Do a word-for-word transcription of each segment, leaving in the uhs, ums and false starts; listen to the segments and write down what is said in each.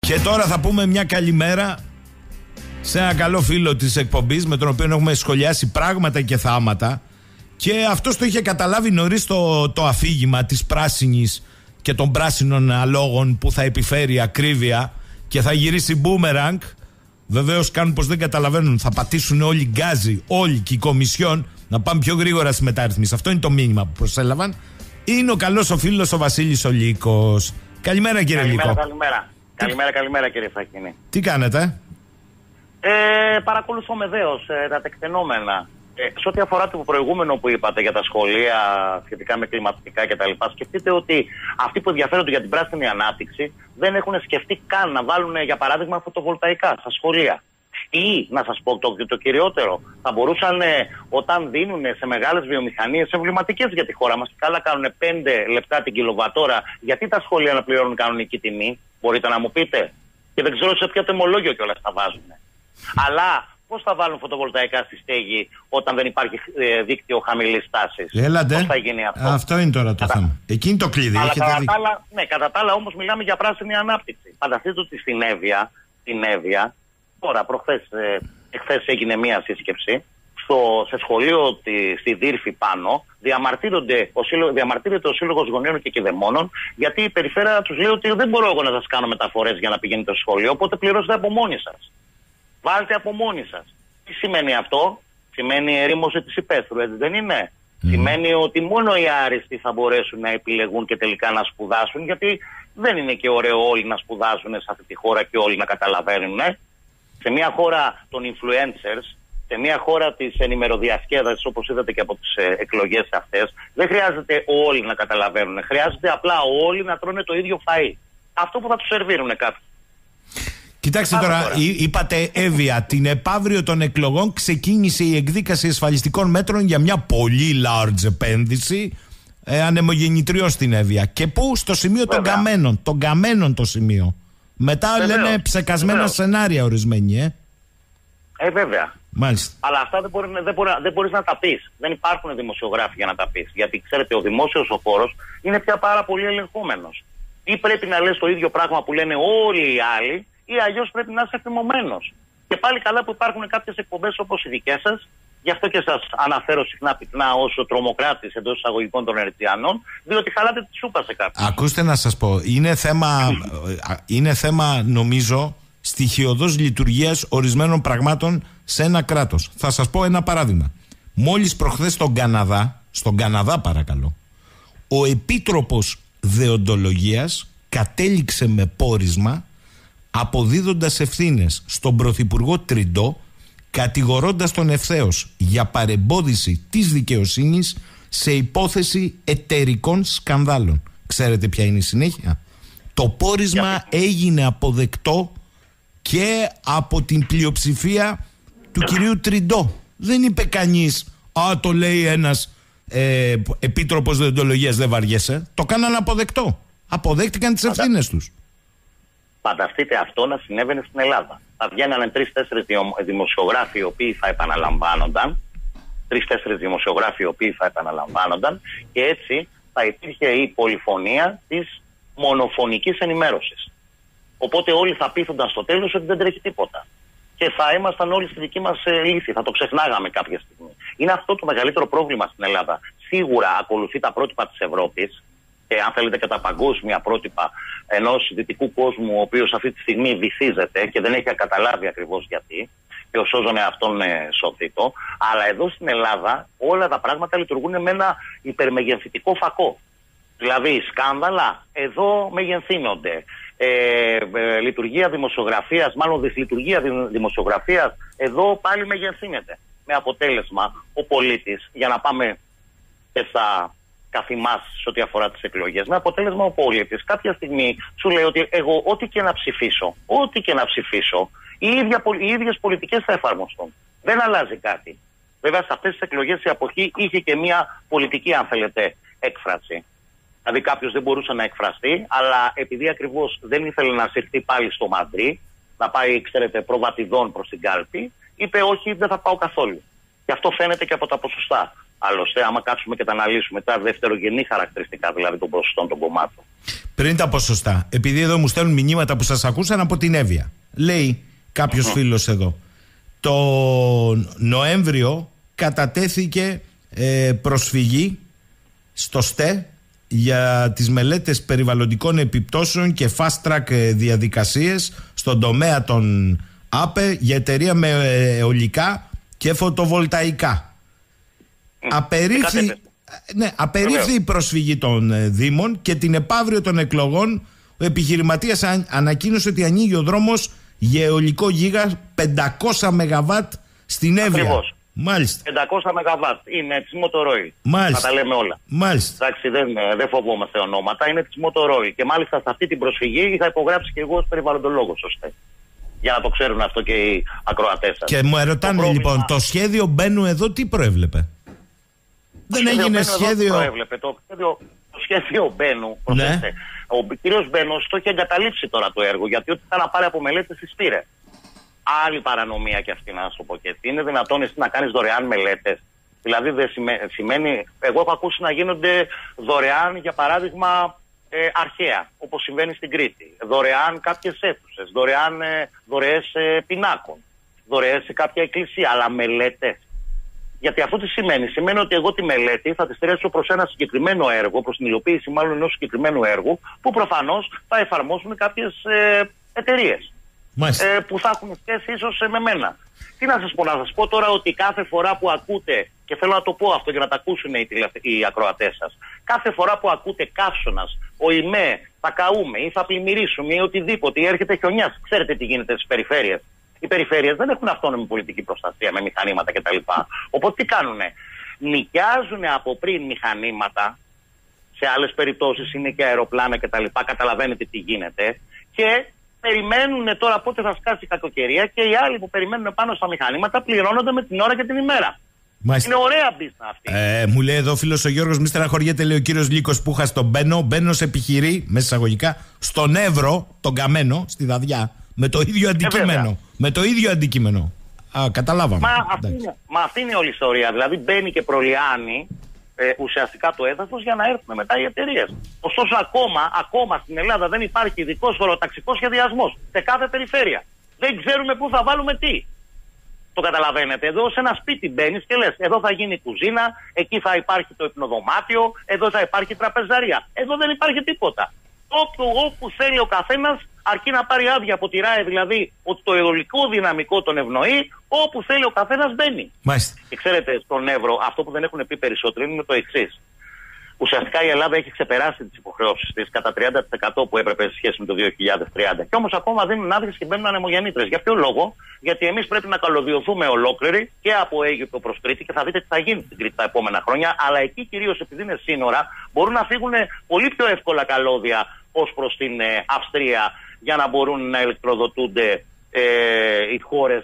Και τώρα θα πούμε μια καλημέρα σε ένα καλό φίλο της εκπομπής, με τον οποίο έχουμε σχολιάσει πράγματα και θάματα. Και αυτός το είχε καταλάβει νωρίς το, το αφήγημα της πράσινης και των πράσινων αλόγων που θα επιφέρει ακρίβεια και θα γυρίσει boomerang. Βεβαίως κάνουν πως δεν καταλαβαίνουν. Θα πατήσουν όλοι γκάζι, όλοι και οι κομισιόν, να πάμε πιο γρήγορα στη μεταρρύθμιση. Αυτό είναι το μήνυμα που προσέλαβαν. Είναι ο καλός ο φίλος ο Βασίλης ο Λύκος. Καλημέρα κύριε καλημέρα, Λύκο. Καλημέρα, καλημέρα, καλημέρα κύριε Φακίνη. Τι κάνετε? Ε, παρακολουθώ με δέος ε, τα τεκτενόμενα. Ε, σε ό,τι αφορά το προηγούμενο που είπατε για τα σχολεία σχετικά με κλιματικά κτλ., σκεφτείτε ότι αυτοί που ενδιαφέρονται για την πράσινη ανάπτυξη δεν έχουν σκεφτεί καν να βάλουν, για παράδειγμα, φωτοβολταϊκά στα σχολεία. Ή, να σας πω το, το κυριότερο, θα μπορούσαν ε, όταν δίνουν σε μεγάλες βιομηχανίες εμβληματικές για τη χώρα μας και καλά κάνουν πέντε λεπτά την κιλοβατόρα, γιατί τα σχολεία να πληρώνουν κανονική τιμή, μπορείτε να μου πείτε? Και δεν ξέρω σε ποιο τιμολόγιο κιόλας θα βάζουν. Αλλά πώς θα βάλουν φωτοβολταϊκά στη στέγη όταν δεν υπάρχει ε, δίκτυο χαμηλής τάσης? Έλατε. Πώς θα γίνει αυτό? Αυτό είναι τώρα το Κατα... θέμα. Εκείνη το κλειδί. Αλλά κατά δει... τα άλλα, ναι, κατά τα άλλα όμως μιλάμε για πράσινη ανάπτυξη. Φανταστείτε ότι στην Εύβοια, στην Εύβοια τώρα προχθές, ε, εχθές έγινε μία σύσκεψη στο, σε σχολείο τη, στη Δύρφη πάνω, διαμαρτύρονται ο σύλλογο, διαμαρτύρεται ο Σύλλογος Γονέων και Κηδεμόνων, γιατί η περιφέρεια τους λέει ότι δεν μπορώ εγώ να σας κάνω μεταφορές για να πηγαίνετε στο σχολείο, οπότε πληρώστε από μόνοι σας. Βάλτε από μόνοι σας. Τι σημαίνει αυτό? Σημαίνει ερήμωση της υπαίθρου, έτσι δεν είναι? Mm. Σημαίνει ότι μόνο οι άριστοι θα μπορέσουν να επιλεγούν και τελικά να σπουδάσουν, γιατί δεν είναι και ωραίο όλοι να σπουδάσουν σε αυτή τη χώρα και όλοι να καταλαβαίνουν. Ε? Σε μια χώρα των influencers, σε μια χώρα της ενημεροδιασκέδασης, όπως είδατε και από τις ε, εκλογές αυτές, δεν χρειάζεται όλοι να καταλαβαίνουν. Χρειάζεται απλά όλοι να τρώνε το ίδιο φαΐ. Αυτό που θα τους σερβίρουν κάποιοι. Κοιτάξτε τώρα, τώρα, είπατε Εύβοια, την επαύριο των εκλογών ξεκίνησε η εκδίκαση ασφαλιστικών μέτρων για μια πολύ large επένδυση ε, ανεμογεννητριών στην Εύβοια. Και πού? Στο σημείο Βέβαια. των καμένων. Των καμένων το σημείο. Μετά Βεβαίως. λένε ψεκασμένα Βεβαίως. σενάρια ορισμένοι, ε. Ε, βέβαια. Μάλιστα. Αλλά αυτά δεν, μπορεί, δεν, μπορεί, δεν μπορείς να τα πεις. Δεν υπάρχουν δημοσιογράφοι για να τα πεις. Γιατί ξέρετε, ο δημόσιος ο χώρος είναι πια πάρα πολύ ελεγχόμενος. Ή πρέπει να λες το ίδιο πράγμα που λένε όλοι οι άλλοι, ή αλλιώς πρέπει να είσαι θυμωμένος. Και πάλι καλά που υπάρχουν κάποιες εκπομπές όπως οι δικές σας, γι' αυτό και σας αναφέρω συχνά πυκνά ως τρομοκράτης εντός εισαγωγικών των Ερτζιανών, διότι χαλάτε τη σούπα σε κάποιους. Ακούστε να σας πω, είναι θέμα, είναι θέμα νομίζω στοιχειωδώς λειτουργίας ορισμένων πραγμάτων σε ένα κράτος. Θα σας πω ένα παράδειγμα. Μόλις προχθές στον Καναδά, στον Καναδά παρακαλώ, ο Επίτροπος Δεοντολογίας κατέληξε με πόρισμα αποδίδοντας ευθύνες στον Πρωθυπουργό Τριντό, κατηγορώντας τον ευθέως για παρεμπόδιση της δικαιοσύνης σε υπόθεση εταιρικών σκανδάλων. Ξέρετε ποια είναι η συνέχεια? Το πόρισμα έγινε αποδεκτό και από την πλειοψηφία του κυρίου Τριντό. Δεν είπε κανείς, α, το λέει ένας ε, Επίτροπος Δεοντολογίας, δεν βαριέσαι. Το κάναν αποδεκτό. Αποδέχτηκαν τις ευθύνες τους. Φανταστείτε αυτό να συνέβαινε στην Ελλάδα. Θα βγαίνανε τρεις-τέσσερις δημοσιογράφοι οι οποίοι θα επαναλαμβάνονταν, τρεις-τέσσερις δημοσιογράφοι οι οποίοι θα επαναλαμβάνονταν και έτσι θα υπήρχε η πολυφωνία της μονοφωνικής ενημέρωσης. Οπότε όλοι θα πείθονταν στο τέλος ότι δεν τρέχει τίποτα. Και θα ήμασταν όλοι στη δική μας ε, λύθη, θα το ξεχνάγαμε κάποια στιγμή. Είναι αυτό το μεγαλύτερο πρόβλημα στην Ελλάδα. Σίγουρα ακολουθεί τα πρότυπα της Ευρώπης, και αν θέλετε και τα παγκόσμια πρότυπα ενός δυτικού κόσμου, ο οποίος αυτή τη στιγμή βυθίζεται και δεν έχει καταλάβει ακριβώς γιατί, και ο σώζον εαυτόν ε, σωθήτο, αλλά εδώ στην Ελλάδα όλα τα πράγματα λειτουργούν με ένα υπερμεγενθητικό φακό. Δηλαδή σκάνδαλα, εδώ μεγενθύνονται. Ε, ε, λειτουργία δημοσιογραφίας, μάλλον δυσλειτουργία δημοσιογραφίας, εδώ πάλι μεγενθύνεται. Με αποτέλεσμα ο πολίτης, για να πάμε και στα καθημάς σε ό,τι αφορά τις εκλογές, με αποτέλεσμα ο πολίτης κάποια στιγμή σου λέει ότι εγώ ό,τι και να ψηφίσω, ό,τι και να ψηφίσω, οι, ίδια, οι ίδιες πολιτικές θα εφαρμοστούν. Δεν αλλάζει κάτι. Βέβαια σε αυτές τις εκλογές η αποχή είχε και μια πολιτική, αν θέλετε, έκφραση. Δηλαδή κάποιος δεν μπορούσε να εκφραστεί, αλλά επειδή ακριβώς δεν ήθελε να συρθεί πάλι στο Μαντρί, να πάει, ξέρετε, προβατιδών προς την κάλπη, είπε όχι, δεν θα πάω καθόλου. Και αυτό φαίνεται και από τα ποσοστά. Άλλωστε, άμα κάτσουμε και τα αναλύσουμε τα δευτερογενή χαρακτηριστικά δηλαδή των ποσοστών των κομμάτων. Πριν τα ποσοστά, επειδή εδώ μου στέλνουν μηνύματα που σας ακούσαν από την Εύβοια. Λέει κάποιος mm-hmm. φίλος εδώ, το Νοέμβριο κατατέθηκε ε, προσφυγή στο ΣΤΕ για τις μελέτες περιβαλλοντικών επιπτώσεων και fast track διαδικασίες στον τομέα των ΑΠΕ για εταιρεία με αιωλικά και φωτοβολταϊκά. Mm. Απερίφθη, ναι, απερίφθη η προσφυγή των Δήμων και την επαύριο των εκλογών ο επιχειρηματίας ανακοίνωσε ότι ανοίγει ο δρόμος για αιωλικό γίγα πεντακόσια μεγαβάτ στην Εύβοια. Ακριβώς. Μάλιστα. πεντακόσια μεγαβάτ είναι της Motoroil. Μάλιστα. Θα τα λέμε όλα. Μάλιστα. Εντάξει, δεν, δεν φοβόμαστε ονόματα, είναι της Motoroil. Και μάλιστα σε αυτή την προσφυγή είχα υπογράψει και εγώ ως περιβαλλοντολόγος, σωστά. Για να το ξέρουν αυτό και οι ακροατές σας. Και μου ερωτάνε το λοιπόν, το σχέδιο Μπένου εδώ τι προέβλεπε? Το δεν έγινε σχέδιο. Προέβλεπε. Το σχέδιο, το σχέδιο Μπένου, προσέξτε. Ναι. Ο κύριος Μπένος το έχει εγκαταλείψει τώρα το έργο, γιατί ό,τι θα να πάρει από μελέτες τις πήρε. Άλλη παρανομία και αυτή, να σου πω και έτσι. Είναι δυνατόν εσύ να κάνεις δωρεάν μελέτες? Δηλαδή δεν σημαίνει. Εγώ έχω ακούσει να γίνονται δωρεάν, για παράδειγμα, ε, αρχαία, όπως συμβαίνει στην Κρήτη. Δωρεάν κάποιες αίθουσες, δωρεάν ε, δωρεές ε, πινάκων, δωρεές σε κάποια εκκλησία, αλλά μελέτες. Γιατί αυτό τι σημαίνει? Σημαίνει ότι εγώ τη μελέτη θα τη στρέψω προς ένα συγκεκριμένο έργο, προς την υλοποίηση μάλλον ενός συγκεκριμένου έργου, που προφανώς θα εφαρμόσουν κάποιες ε, εταιρείες. Ε, που θα έχουν σχέση ίσως με μένα. Τι να σας πω, να σας πω τώρα ότι κάθε φορά που ακούτε, και θέλω να το πω αυτό για να τα ακούσουν οι, οι ακροατές σας, κάθε φορά που ακούτε καύσωνας, ο ΙΜΕ, θα καούμε ή θα πλημμυρίσουμε ή οτιδήποτε, ή έρχεται χιονιάς, ξέρετε τι γίνεται στις περιφέρειες? Οι περιφέρειες δεν έχουν αυτόνομη πολιτική προστασία με μηχανήματα κτλ. Οπότε τι κάνουνε? Νοικιάζουν από πριν μηχανήματα, σε άλλες περιπτώσεις είναι και αεροπλάνα κτλ. Καταλαβαίνετε τι γίνεται. Και περιμένουν τώρα πότε θα σκάσει η κακοκαιρία, και οι άλλοι που περιμένουν πάνω στα μηχανήματα πληρώνονται με την ώρα και την ημέρα. Μάλιστα. Είναι ωραία μπίσνα αυτή. Ε, μου λέει εδώ φίλος ο Γιώργος, μη στεναχωριέται, λέει ο κύριος Λύκος που είχα στον Μπένο. Μπένος επιχειρεί, μέσα εισαγωγικά, στον Εύρο, τον Καμένο, στη Δαδιά, με το ίδιο αντικείμενο. Ε, με το ίδιο αντικείμενο. Α, καταλάβαμε. Μα αυτή, είναι, μα αυτή είναι όλη η ιστορία. Δηλαδή μπαίνει και προλιάνει ε, ουσιαστικά το έδαφος για να έρθουν μετά οι εταιρείες. Ωστόσο, ακόμα, ακόμα στην Ελλάδα δεν υπάρχει ειδικός χωροταξικός σχεδιασμός σε κάθε περιφέρεια. Δεν ξέρουμε πού θα βάλουμε τι. Το καταλαβαίνετε? Εδώ σε ένα σπίτι μπαίνεις και λες: εδώ θα γίνει κουζίνα, εκεί θα υπάρχει το υπνοδωμάτιο, εδώ θα υπάρχει τραπεζαρία. Εδώ δεν υπάρχει τίποτα. Όπου, όπου θέλει ο καθένας, αρκεί να πάρει άδεια από τη ΡΑΕ, δηλαδή ότι το αιωλικό δυναμικό τον ευνοεί, όπου θέλει ο καθένας μπαίνει. Μάλιστα. Και ξέρετε, στον Εύρο, αυτό που δεν έχουν πει περισσότερο είναι το εξής. Ουσιαστικά η Ελλάδα έχει ξεπεράσει τις υποχρεώσεις της κατά τριάντα τοις εκατό που έπρεπε σε σχέση με το δύο χιλιάδες τριάντα. Και όμως ακόμα δίνουν άδειες και μπαίνουν ανεμογεννήτρες. Για ποιο λόγο? Γιατί εμείς πρέπει να καλωδιωθούμε ολόκληροι και από Αίγυπτο προς Κρήτη, και θα δείτε τι θα γίνει στην Κρήτη τα επόμενα χρόνια. Αλλά εκεί κυρίως επειδή είναι σύνορα, μπορούν να φύγουν πολύ πιο εύκολα καλώδια ως προς την ε, Αυστρία, για να μπορούν να ηλεκτροδοτούνται ε, οι χώρες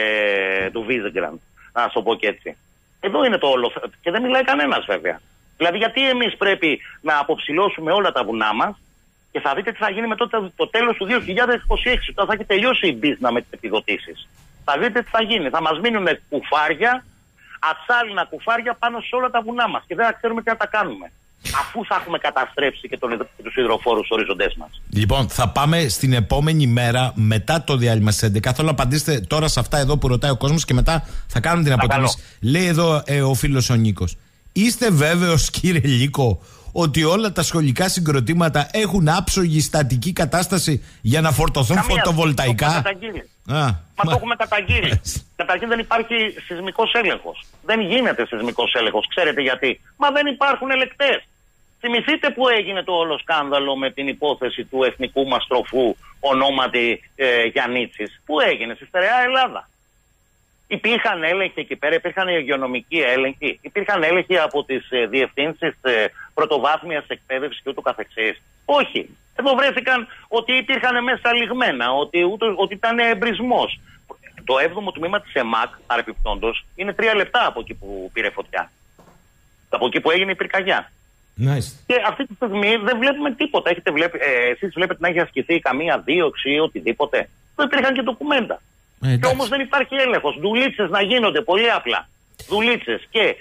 ε, του Βίζεγκραντ. Να σου πω και έτσι. Εδώ είναι το όλο. Και δεν μιλάει κανένας βέβαια. Δηλαδή, γιατί εμείς πρέπει να αποψηλώσουμε όλα τα βουνά μας, και θα δείτε τι θα γίνει με το, το τέλος του δύο χιλιάδες είκοσι έξι, όταν θα έχει τελειώσει η μπίζνα με τις επιδοτήσεις. Θα δείτε τι θα γίνει. Θα μας μείνουν κουφάρια, ατσάλινα κουφάρια πάνω σε όλα τα βουνά μας, και δεν θα ξέρουμε τι να τα κάνουμε, αφού θα έχουμε καταστρέψει και, τον, και τους υδροφόρους οριζοντές μας. Λοιπόν, θα πάμε στην επόμενη μέρα μετά το διάλειμμα στις έντεκα. Θέλω να απαντήσετε τώρα σε αυτά εδώ που ρωτάει ο κόσμος, και μετά θα κάνουμε την αποτίμηση. Λέει εδώ ε, ο φίλος ο Νίκος: είστε βέβαιος, κύριε Λύκο, ότι όλα τα σχολικά συγκροτήματα έχουν άψογη στατική κατάσταση για να φορτωθούν Καμία, φωτοβολταϊκά? Το έχουμε καταγγείλει. Α, μα, μα το έχουμε καταγγείλει. Καταρχήν δεν υπάρχει σεισμικός έλεγχος. Δεν γίνεται σεισμικός έλεγχος. Ξέρετε γιατί? Μα δεν υπάρχουν ελεκτές. Θυμηθείτε που έγινε το όλο σκάνδαλο με την υπόθεση του εθνικού μας τροφού ονόματι ε, Γιαννίτσης. Πού έγινε? Στη στερεά Ελλάδα. Υπήρχαν έλεγχοι εκεί πέρα, υπήρχαν υγειονομικοί έλεγχοι, υπήρχαν έλεγχοι από τις ε, διευθύνσεις ε, πρωτοβάθμιας εκπαίδευσης και ούτω καθεξής? Όχι. Εδώ βρέθηκαν ότι υπήρχαν μέσα λιγμένα, ότι, ούτω, ότι ήταν εμπρισμός. Το έβδομο τμήμα της ΕΜΑΚ, παρεπιπτόντως, είναι τρία λεπτά από εκεί που πήρε φωτιά. Από εκεί που έγινε η πυρκαγιά. Nice. Και αυτή τη στιγμή δεν βλέπουμε τίποτα. Έχετε βλέπει, ε, εσείς βλέπετε να έχει ασκηθεί καμία δίωξη ή οτιδήποτε? Δεν υπήρχαν και ντοκουμέντα. Ε, και όμως δεν υπάρχει έλεγχος. Δουλίτσες να γίνονται πολύ απλά. Δουλίτσες. Και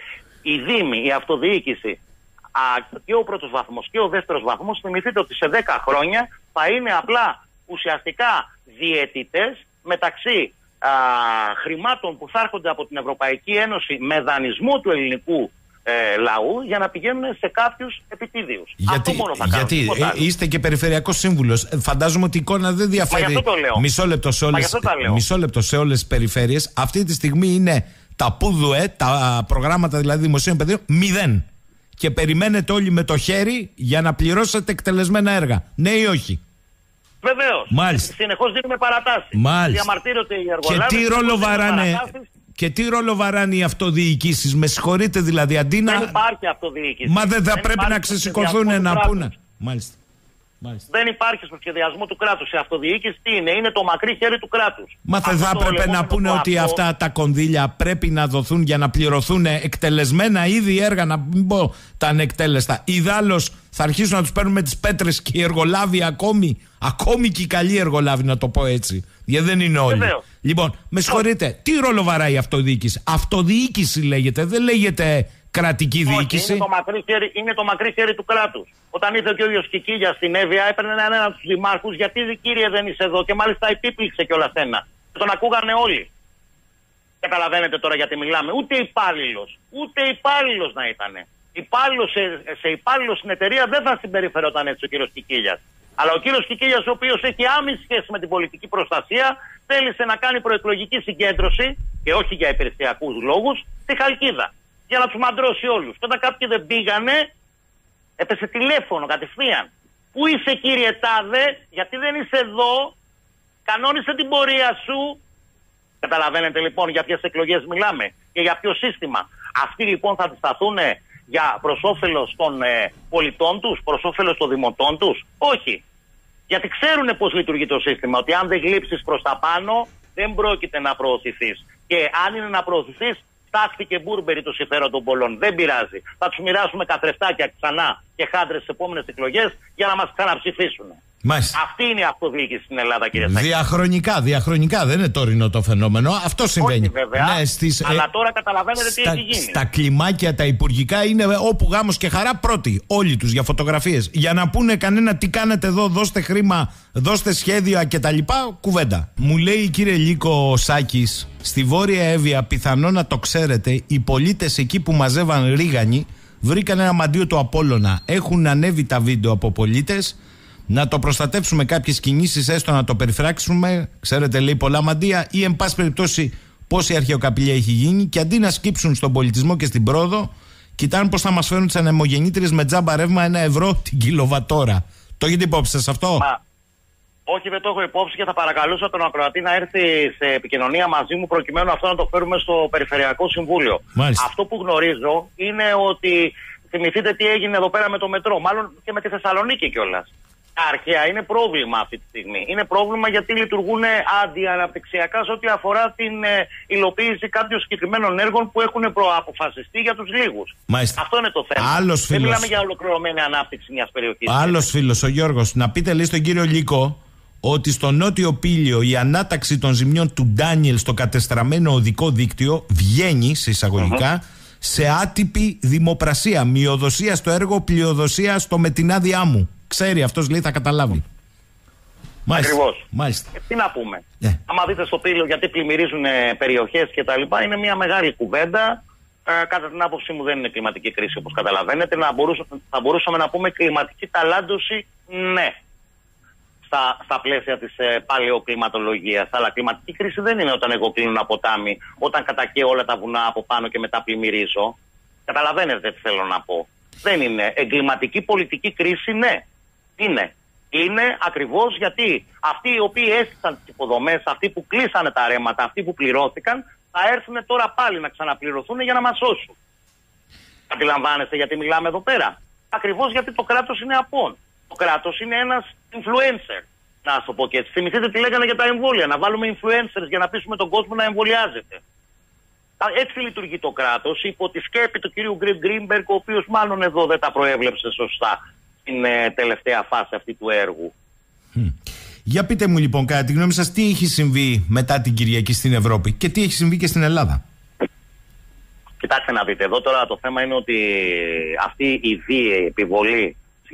η Δήμη, η αυτοδιοίκηση, α, και ο πρώτος βαθμός και ο δεύτερος βαθμός, θυμηθείτε ότι σε δέκα χρόνια θα είναι απλά ουσιαστικά διαιτητές μεταξύ α, χρημάτων που θα έρχονται από την Ευρωπαϊκή Ένωση με δανεισμό του ελληνικού ε, λαού για να πηγαίνουν σε κάποιους επιτίδιους. Γιατί, Αυτό μόνο θα κάνουν. γιατί ε, είστε και περιφερειακός σύμβουλος. Φαντάζομαι ότι η εικόνα δεν διαφέρει. Μισό λεπτό σε όλες, μισό λεπτό σε όλες τις περιφέρειες. Αυτή τη στιγμή είναι τα ΠΟΥΔΟΕ, τα προγράμματα δηλαδή δημοσίων παιδείων, μηδέν. Και περιμένετε όλοι με το χέρι για να πληρώσετε εκτελεσμένα έργα. Ναι ή όχι? Βεβαίως. Μάλιστα. Συνεχώς δίνουμε παρατάσεις. Μάλιστα. Διαμαρτύρονται οι εργολάβες. Και τι ρόλο βαράνε, και τι ρόλο βαράνε οι αυτοδιοικήσεις? Με συγχωρείτε δηλαδή, αντί να. Δεν υπάρχει αυτοδιοίκηση. Μα δεν θα δεν πρέπει να ξεσηκωθούν να πούνε. Μάλιστα. Μάλιστα. Δεν υπάρχει στο σχεδιασμό του κράτους. Η αυτοδιοίκηση τι είναι? Είναι το μακρύ χέρι του κράτους. Μα δεν θα έπρεπε να πούνε ότι αυτό... αυτά τα κονδύλια πρέπει να δοθούν για να πληρωθούν εκτελεσμένα ήδη έργα, να μην πω τα ανεκτέλεστα. Ιδάλλως θα αρχίσουν να τους παίρνουν με τις πέτρες και οι εργολάβοι ακόμη, ακόμη και οι καλοί εργολάβοι, να το πω έτσι. Γιατί δεν είναι όλοι. Βεβαίως. Λοιπόν, με συγχωρείτε, τι ρόλο βαράει η αυτοδιοίκηση? Αυτοδιοίκηση λέγεται, δεν λέγεται κρατική διοίκηση. Είναι το, μακρύ χέρι, είναι το μακρύ χέρι του κράτους. Όταν ήρθε και ο ίδιος Κικίλιας στην Εύβοια, έπαιρνε έναν έναν τους δημάρχους, γιατί κύριε δεν είσαι εδώ, και μάλιστα επίπληξε κιόλας ένα. Τον ακούγανε όλοι. Καταλαβαίνετε τώρα γιατί μιλάμε? Ούτε υπάλληλος, ούτε υπάλληλος να ήταν. Υπάλληλος σε, σε υπάλληλο στην εταιρεία δεν θα συμπεριφερόταν έτσι ο κύριος Κικίλιας. Αλλά ο κύριος Κικίλιας, ο οποίος έχει άμεση σχέση με την πολιτική προστασία, θέλησε να κάνει προεκλογική συγκέντρωση, και όχι για υπηρεσιακούς λόγους, στη Χαλκίδα. Για να τους μαντρώσει όλους. Και όταν κάποιοι δεν πήγανε, έπεσε τηλέφωνο κατευθείαν. Πού είσαι κύριε Τάδε, γιατί δεν είσαι εδώ, κανόνισε την πορεία σου. Καταλαβαίνετε λοιπόν για ποιες εκλογές μιλάμε και για ποιο σύστημα. Αυτοί λοιπόν θα αντισταθούν για προς όφελος των ε, πολιτών τους, προς όφελος των δημοτών τους? Όχι. Γιατί ξέρουν πώς λειτουργεί το σύστημα, ότι αν δεν γλύψεις προς τα πάνω δεν πρόκειται να προωθηθείς. Και αν είναι να προωθηθείς, τάχτη και μπούρμπερι το συμφέρον των πολλών. Δεν πειράζει. Θα τους μοιράσουμε καθρεφτάκια ξανά και χάντρες στις επόμενες εκλογές για να μας ξαναψηφίσουν. Μάλιστα. Αυτή είναι η αυτοδιοίκηση στην Ελλάδα, κύριε Σάκη. Διαχρονικά, διαχρονικά. Δεν είναι τωρινό το φαινόμενο. Αυτό συμβαίνει. Όχι, βέβαια. Ναι, στις, αλλά ε, τώρα καταλαβαίνετε στα, τι έχει γίνει. Στα κλιμάκια τα υπουργικά είναι όπου γάμος και χαρά πρώτοι. Όλοι τους για φωτογραφίες. Για να πούνε κανένα τι κάνετε εδώ, δώστε χρήμα, δώστε σχέδια κτλ. Κουβέντα. Μου λέει, κύριε Λύκο Σάκης, στη Βόρεια Εύβοια, πιθανό να το ξέρετε, οι πολίτες εκεί που μαζεύαν ρίγανη βρήκαν ένα μαντίο του Απόλλωνα. Έχουν ανέβει τα βίντεο από πολίτες. Να το προστατεύσουμε κάποιες κινήσεις, έστω να το περιφράξουμε. Ξέρετε, λέει, πολλά μαντεία, ή εν πάση περιπτώσει πόση αρχαιοκαπηλεία έχει γίνει, και αντί να σκύψουν στον πολιτισμό και στην πρόοδο, κοιτάνε πώς θα μας φέρουν τις ανεμογεννήτριες με τζάμπα ρεύμα ένα ευρώ την κιλοβατόρα. Το έχετε υπόψη σας αυτό? Μα, όχι, δεν το έχω υπόψη, και θα παρακαλούσα τον ακροατή να έρθει σε επικοινωνία μαζί μου προκειμένου αυτό να το φέρουμε στο Περιφερειακό Συμβούλιο. Μάλιστα. Αυτό που γνωρίζω είναι ότι θυμηθείτε τι έγινε εδώ πέρα με το μετρό, μάλλον και με τη Θεσσαλονίκη κιόλας. Αρχαία είναι πρόβλημα αυτή τη στιγμή. Είναι πρόβλημα γιατί λειτουργούν αντιαναπτυξιακά σε ό,τι αφορά την ε, υλοποίηση κάποιων συγκεκριμένων έργων που έχουν προαποφασιστεί για τους λίγους. Μάλιστα. Αυτό είναι το θέμα. Άλλος Δεν φίλος... μιλάμε για ολοκληρωμένη ανάπτυξη μιας περιοχής. Άλλος φίλος, ο Γιώργος, να πείτε, λέει, στον κύριο Λύκο ότι στο νότιο Πήλιο η ανάταξη των ζημιών του Ντάνιελ στο κατεστραμμένο οδικό δίκτυο βγαίνει, σε εισαγωγικά, mm-hmm. σε άτυπη δημοπρασία. Μειοδοσία στο έργο, πλειοδοσία στο με την άδειά μου. Ξέρει αυτός, λέει, θα καταλάβει. Μάλιστα. Ακριβώς. Μάλιστα. Ε, τι να πούμε. Yeah. Άμα δείτε στο Πήλιο γιατί πλημμυρίζουν περιοχές και τα λοιπά, είναι μια μεγάλη κουβέντα. Ε, κατά την άποψή μου δεν είναι κλιματική κρίση, όπως καταλαβαίνετε. Να μπορούσα, θα μπορούσαμε να πούμε κλιματική ταλάντωση, ναι. Στα, στα πλαίσια της ε, παλαιοκλιματολογίας. Αλλά κλιματική κρίση δεν είναι όταν εγώ κλείνω ένα ποτάμι, όταν κατακαίω όλα τα βουνά από πάνω και μετά πλημμυρίζω. Καταλαβαίνετε τι θέλω να πω. Δεν είναι. Εγκληματική πολιτική κρίση, ναι. Είναι. Είναι ακριβώς γιατί αυτοί οι οποίοι έστησαν τις υποδομές, αυτοί που κλείσανε τα ρέματα, αυτοί που πληρώθηκαν, θα έρθουν τώρα πάλι να ξαναπληρωθούν για να μας σώσουν. Αντιλαμβάνεστε γιατί μιλάμε εδώ πέρα? Ακριβώς γιατί το κράτος είναι απόν. Το κράτος είναι ένας influencer. Να σας το πω και έτσι. Θυμηθείτε τι λέγανε για τα εμβόλια. Να βάλουμε influencers για να πείσουμε τον κόσμο να εμβολιάζεται. Έτσι λειτουργεί το κράτος, υπό τη σκέπη του κυρίου Γκρίνμπεργκ, ο οποίος μάλλον εδώ δεν τα προέβλεψε σωστά στην ε, τελευταία φάση αυτή του έργου. Mm. Για πείτε μου λοιπόν, κατά τη γνώμη σας, τι έχει συμβεί μετά την Κυριακή στην Ευρώπη και τι έχει συμβεί και στην Ελλάδα? Κοιτάξτε να δείτε, εδώ τώρα το θέμα είναι ότι αυτή η βίαιη επιβολή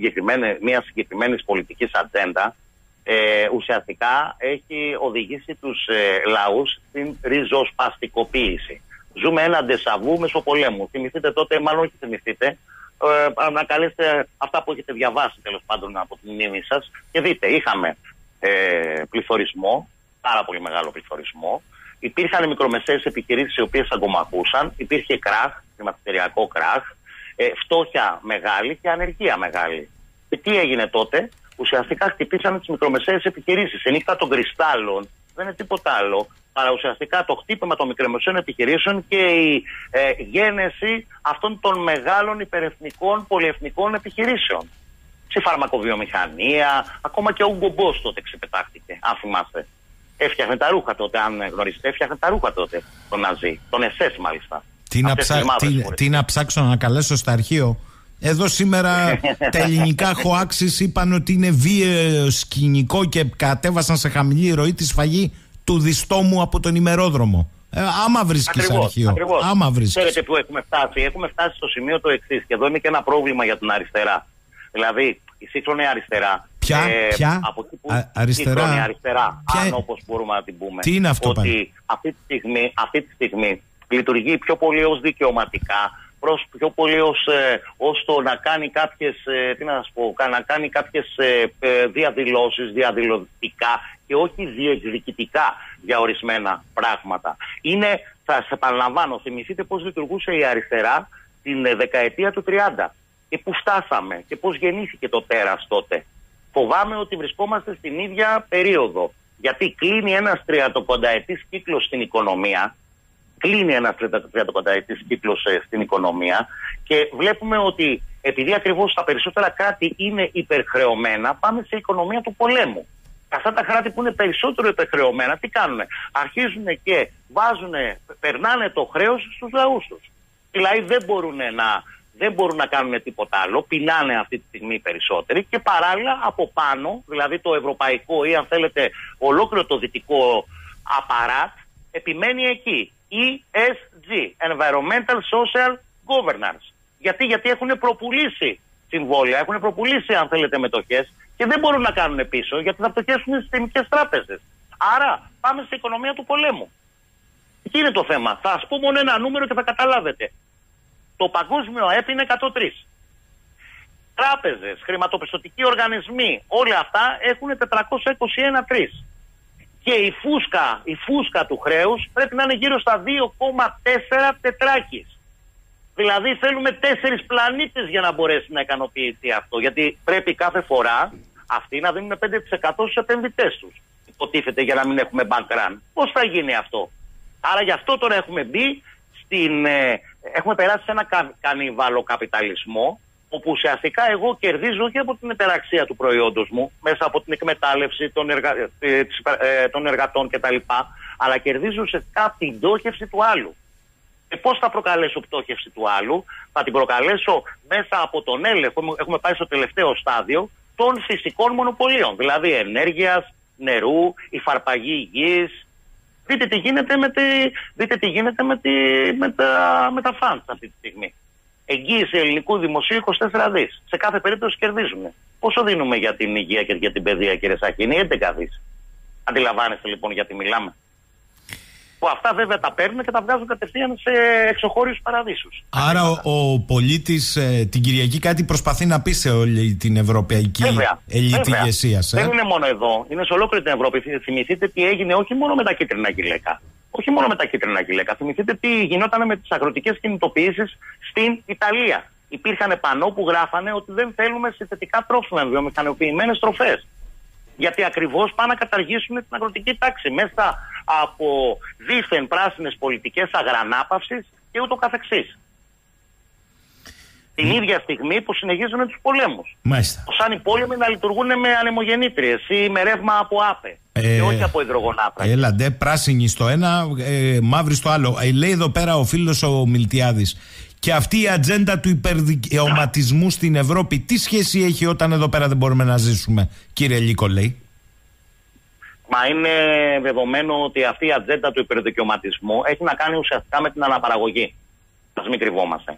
μια συγκεκριμένη πολιτικής ατζέντα ε, ουσιαστικά έχει οδηγήσει τους ε, λαούς στην ριζοσπαστικοποίηση. Ζούμε ένα ντεσαβού μεσοπολέμου. Θυμηθείτε τότε, μάλλον όχι θυμηθείτε, ε, ανακαλέστε αυτά που έχετε διαβάσει τέλος πάντων από την μνήμη σας και δείτε, είχαμε ε, πληθωρισμό, πάρα πολύ μεγάλο πληθωρισμό. Υπήρχαν μικρομεσαίες επιχειρήσεις οι οποίες αγκομαχούσαν, υπήρχε κράχ, χρηματιστηριακό κράχ, ε, φτώχεια μεγάλη και ανεργία μεγάλη. Και τι έγινε τότε? Ουσιαστικά χτυπήσανε τις μικρομεσαίες επιχειρήσεις. Η νύχτα των κρυστάλλων δεν είναι τίποτα άλλο παρά ουσιαστικά το χτύπημα των μικρομεσαίων επιχειρήσεων και η ε, γένεση αυτών των μεγάλων υπερεθνικών πολυεθνικών επιχειρήσεων. Στη φαρμακοβιομηχανία, ακόμα και ο Ούγκο Μπος τότε ξεπετάχτηκε, αν θυμάστε. Έφτιαχνε τα ρούχα τότε, αν γνωρίζετε, έφτιαχνε τα ρούχα τότε τον Ναζί, τον ες ες μάλιστα. Τι να, ψα... τι, τι να ψάξω να καλέσω στο αρχείο. Εδώ σήμερα τα ελληνικά χοάξεις είπαν ότι είναι βίαιο σκηνικό και κατέβασαν σε χαμηλή ροή τη σφαγή του διστόμου από τον ημερόδρομο. Ε, άμα βρίσκεις αρχείο. Ακριβώς. Άμα βρίσκεις. Ξέρετε που έχουμε φτάσει? Έχουμε φτάσει στο σημείο το εξής, και εδώ είναι και ένα πρόβλημα για την αριστερά. Δηλαδή, η σύγχρονη αριστερά. Ποια, ε, ποια από εκεί που α, αριστερά, σύγχρονη αριστερά, ποια... αν όπως μπορούμε να την πούμε. Τι είναι αυτό, ότι αυτή τη, στιγμή, αυτή τη στιγμή λειτουργεί πιο πολύ ως δικαιωματικά, προς πιο πολύ ως, ε, ως το να κάνει κάποιες, ε, τι να σας πω, να κάνει κάποιες ε, ε, διαδηλώσεις, διαδηλωτικά και όχι διεκδικητικά για ορισμένα πράγματα. Είναι, θα σας επαναλαμβάνω, θυμηθείτε πώς λειτουργούσε η αριστερά την ε, δεκαετία του τριάντα και πού φτάσαμε και πώς γεννήθηκε το τέρας τότε. Φοβάμαι ότι βρισκόμαστε στην ίδια περίοδο, γιατί κλείνει ένας τριαντοπενταετής κύκλος στην οικονομία, κλείνει ένας τριαντοπενταετής κύκλος στην οικονομία και βλέπουμε ότι επειδή ακριβώς τα περισσότερα κράτη είναι υπερχρεωμένα, πάμε σε οικονομία του πολέμου. Αυτά τα κράτη που είναι περισσότερο υπερχρεωμένα, τι κάνουνε? Αρχίζουν και βάζουνε, περνάνε το χρέος στους λαούς τους. Δηλαδή δεν μπορούν να, δεν μπορούν να κάνουν τίποτα άλλο, πεινάνε αυτή τη στιγμή περισσότεροι και παράλληλα από πάνω, δηλαδή το ευρωπαϊκό ή αν θέλετε ολόκληρο το δυτικό απαράτ, επιμένει εκεί. ι ες τζι, Environmental Social Governance. Γιατί, γιατί έχουν προπουλήσει συμβόλαια, έχουν προπουλήσει αν θέλετε μετοχές και δεν μπορούν να κάνουν πίσω γιατί θα πτωχεύσουν στις συστημικές τράπεζες. Άρα πάμε στην οικονομία του πολέμου. Εκεί είναι το θέμα. Θα σας πω μόνο ένα νούμερο και θα καταλάβετε. Το παγκόσμιο ΑΕΠ είναι εκατόν τρία. Τράπεζες, χρηματοπιστωτικοί οργανισμοί, όλα αυτά έχουν τετρακόσια είκοσι ένα κόμμα τρία. Και η φούσκα, η φούσκα του χρέους πρέπει να είναι γύρω στα δύο κόμμα τέσσερα τετράκις. Δηλαδή θέλουμε τέσσερις πλανήτες για να μπορέσει να ικανοποιηθεί αυτό. Γιατί πρέπει κάθε φορά αυτοί να δίνουν πέντε τοις εκατό στους επενδυτές τους. Υποτίθεται για να μην έχουμε bank run. Πώς θα γίνει αυτό? Άρα γι' αυτό τώρα έχουμε μπει στην... Ε, έχουμε περάσει σε ένα κα, κανιβαλοκαπιταλισμό, όπου ουσιαστικά εγώ κερδίζω όχι από την υπεραξία του προϊόντος μου, μέσα από την εκμετάλλευση των, εργα... ε, των εργατών κτλ. Αλλά κερδίζω ουσιαστικά την πτώχευση του άλλου. Και πώς θα προκαλέσω πτώχευση του άλλου? Θα την προκαλέσω μέσα από τον έλεγχο, έχουμε πάει στο τελευταίο στάδιο, των φυσικών μονοπωλίων. Δηλαδή ενέργειας, νερού, υφαρπαγή γης. Δείτε τι γίνεται με, τη... Δείτε τι γίνεται με, τη... με τα, με τα φαντς αυτή τη στιγμή. Εγγύηση ελληνικού δημοσίου είκοσι τέσσερα δις. Σε κάθε περίπτωση κερδίζουμε. Πόσο δίνουμε για την υγεία και για την παιδεία, κύριε Σάκη? Είναι έντεκα δις. Αντιλαμβάνεστε λοιπόν γιατί μιλάμε? Που αυτά βέβαια τα παίρνουν και τα βγάζουν κατευθείαν σε εξωχώριους παραδείσους. Άρα ο, ο πολίτης ε, την Κυριακή κάτι προσπαθεί να πει σε όλη την ευρωπαϊκή ελίτ ηγεσίας. Ε? Δεν είναι μόνο εδώ, είναι σε ολόκληρη την Ευρώπη. Θυμηθείτε τι έγινε όχι μόνο με τα κίτρινα γυλαίκα. Όχι μόνο με τα κίτρινα γυλαίκα. Θυμηθείτε τι γινόταν με τις αγροτικές κινητοποιήσεις στην Ιταλία. Υπήρχαν πανό που γράφανε ότι δεν θέλουμε συνθετικά τρόφιμα, βιομηχανοποιημένες τροφές. Γιατί ακριβώς πάνε να καταργήσουν την αγροτική τάξη μέσα από δίθεν πράσινες πολιτικές αγρανάπαυσης και ούτω καθεξής. Την mm. ίδια στιγμή που συνεχίζουν τους πολέμους. Μάλιστα. Σαν οι πόλεμοι να λειτουργούν με ανεμογεννήτριες ή με ρεύμα από ΑΠΕ. Ε, και όχι από υδρογονάτρακες. Έλαντε, πράσινη στο ένα, ε, μαύρη στο άλλο. Ε, λέει εδώ πέρα ο φίλος ο Μιλτιάδης. Και αυτή η ατζέντα του υπερδικαιωματισμού στην Ευρώπη, τι σχέση έχει όταν εδώ πέρα δεν μπορούμε να ζήσουμε, κύριε Λύκο, λέει? Μα είναι δεδομένο ότι αυτή η ατζέντα του υπερδικαιωματισμού έχει να κάνει ουσιαστικά με την αναπαραγωγή. Ας μην κρυβόμαστε.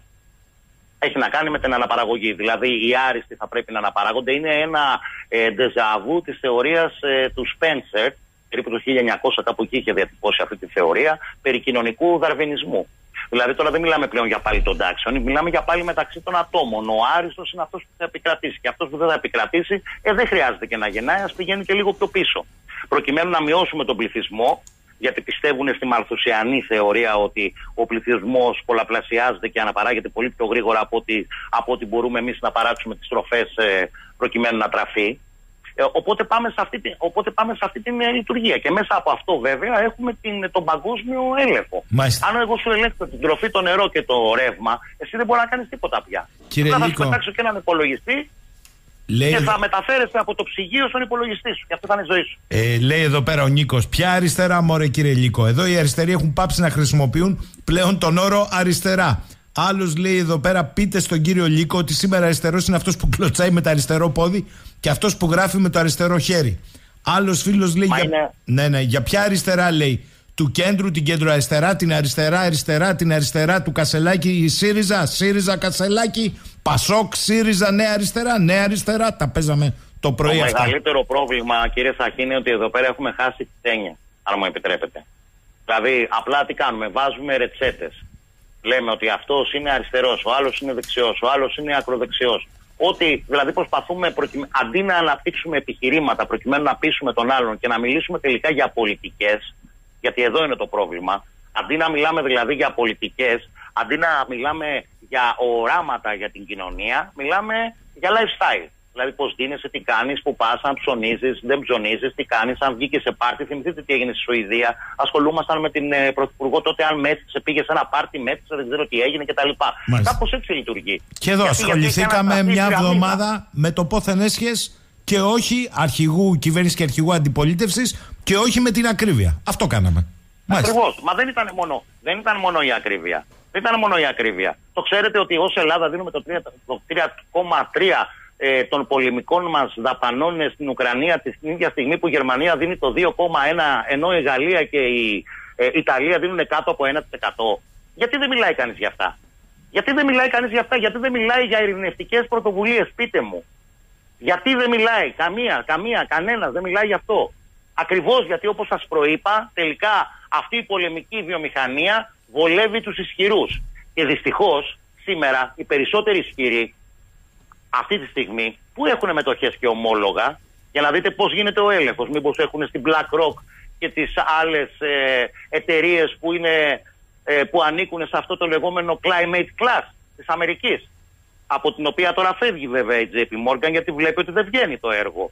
Έχει να κάνει με την αναπαραγωγή. Δηλαδή, οι άριστοι θα πρέπει να αναπαράγονται. Είναι ένα ε, ντεζαβού της θεωρίας ε, του Σπένσερ, περίπου το χίλια εννιακόσια, κάπου εκεί είχε διατυπώσει αυτή τη θεωρία, περί κοινωνικού δαρβινισμού. Δηλαδή, τώρα δεν μιλάμε πλέον για πάλι των τάξεων, μιλάμε για πάλι μεταξύ των ατόμων. Ο άριστος είναι αυτός που θα επικρατήσει. Και αυτός που δεν θα επικρατήσει, ε, δεν χρειάζεται και να γεννάει, ας πηγαίνει και λίγο πιο πίσω. Προκειμένου να μειώσουμε τον πληθυσμό, γιατί πιστεύουν στη μαλθουσιανή θεωρία ότι ο πληθυσμός πολλαπλασιάζεται και αναπαράγεται πολύ πιο γρήγορα από ότι, από ότι μπορούμε εμείς να παράξουμε τις τροφές ε, προκειμένου να τραφεί. Ε, οπότε, πάμε σε αυτή, οπότε πάμε σε αυτή την ε, λειτουργία. Και μέσα από αυτό βέβαια έχουμε την, τον παγκόσμιο έλεγχο. Μάλιστα. Αν εγώ σου ελέγξω την τροφή, το νερό και το ρεύμα, εσύ δεν μπορεί να κάνεις τίποτα πια. Κύριε θα Λύκο, σου πετάξω και έναν υπολογιστή. Λέει... και θα μεταφέρεσαι από το ψυγείο στον υπολογιστή σου. Και αυτό θα είναι η ζωή σου. Ε, λέει εδώ πέρα ο Νίκος, ποια αριστερά, μωρέ κύριε Λύκο? Εδώ οι αριστεροί έχουν πάψει να χρησιμοποιούν πλέον τον όρο αριστερά. Άλλος λέει εδώ πέρα, πείτε στον κύριο Λύκο ότι σήμερα αριστερός είναι αυτός που κλωτσάει με το αριστερό πόδι και αυτός που γράφει με το αριστερό χέρι. Άλλος φίλος λέει, για... Είναι... ναι, ναι, για ποια αριστερά λέει? Του κέντρου, την κέντρο αριστερά, την αριστερά, αριστερά, την αριστερά του Κασελάκη, η ΣΥΡΙΖΑ, ΣΥΡΙΖΑ Κασελάκη, Πασόκ, ΣΥΡΙΖΑ, Νέα Αριστερά, Νέα Αριστερά. Τα παίζαμε το πρωί το αυτά. Το μεγαλύτερο πρόβλημα, κύριε Σαχίνη, είναι ότι εδώ πέρα έχουμε χάσει τις έννοιες, αν μου επιτρέπετε. Δηλαδή, απλά τι κάνουμε? Βάζουμε ρετσέτες. Λέμε ότι αυτός είναι αριστερός, ο άλλος είναι δεξιός, ο άλλος είναι ακροδεξιός. Ότι δηλαδή προσπαθούμε, προκειμε... αντί να αναπτύξουμε επιχειρήματα προκειμένου να πείσουμε τον άλλον και να μιλήσουμε τελικά για πολιτικές, γιατί εδώ είναι το πρόβλημα, αντί να μιλάμε δηλαδή για πολιτικές, αντί να μιλάμε για οράματα για την κοινωνία, μιλάμε για lifestyle. Δηλαδή πώς δίνεσαι, τι κάνεις, που πας, αν ψωνίζεις, δεν ψωνίζεις, τι κάνεις, αν βγήκες σε πάρτι. Θυμηθείτε τι έγινε στη Σουηδία. Ασχολούμασταν με την ε, πρωθυπουργό τότε, αν μέτρησε, πήγε σε ένα πάρτι, μέτρησε, δεν ξέρω τι έγινε κτλ. Κάπως έτσι λειτουργεί. Και εδώ γιατί, ασχοληθήκαμε γιατί μια εβδομάδα με το πόθεν έσχες και όχι αρχηγού κυβέρνηση και αρχηγού αντιπολίτευσης και όχι με την ακρίβεια. Αυτό κάναμε. Ακριβώς. Μα δεν ήταν μόνο, δεν ήταν μόνο η ακρίβεια. Δεν ήταν μόνο η ακρίβεια. Το ξέρετε ότι ως Ελλάδα δίνουμε το τρία κόμμα τρία Ε, των πολεμικών μας δαπανών στην Ουκρανία την ίδια στιγμή που η Γερμανία δίνει το δύο κόμμα ένα, ενώ η Γαλλία και η ε, Ιταλία δίνουν κάτω από ένα τοις εκατό. Γιατί δεν μιλάει κανείς για αυτά? Γιατί δεν μιλάει κανείς για αυτά? Γιατί δεν μιλάει για ειρηνευτικές πρωτοβουλίες? Πείτε μου. Γιατί δεν μιλάει? Καμία, καμία, κανένας δεν μιλάει γι' αυτό. Ακριβώς γιατί, όπως σας προείπα, τελικά αυτή η πολεμική βιομηχανία βολεύει τους ισχυρούς. Και δυστυχώς σήμερα οι περισσότεροι ισχυροί αυτή τη στιγμή που έχουν μετοχές και ομόλογα, για να δείτε πώς γίνεται ο έλεγχος, μήπως έχουν στην BlackRock και τις άλλες ε, εταιρείες που, είναι, ε, που ανήκουν σε αυτό το λεγόμενο climate class της Αμερικής, από την οποία τώρα φεύγει βέβαια η τζέι πι Morgan γιατί βλέπει ότι δεν βγαίνει το έργο.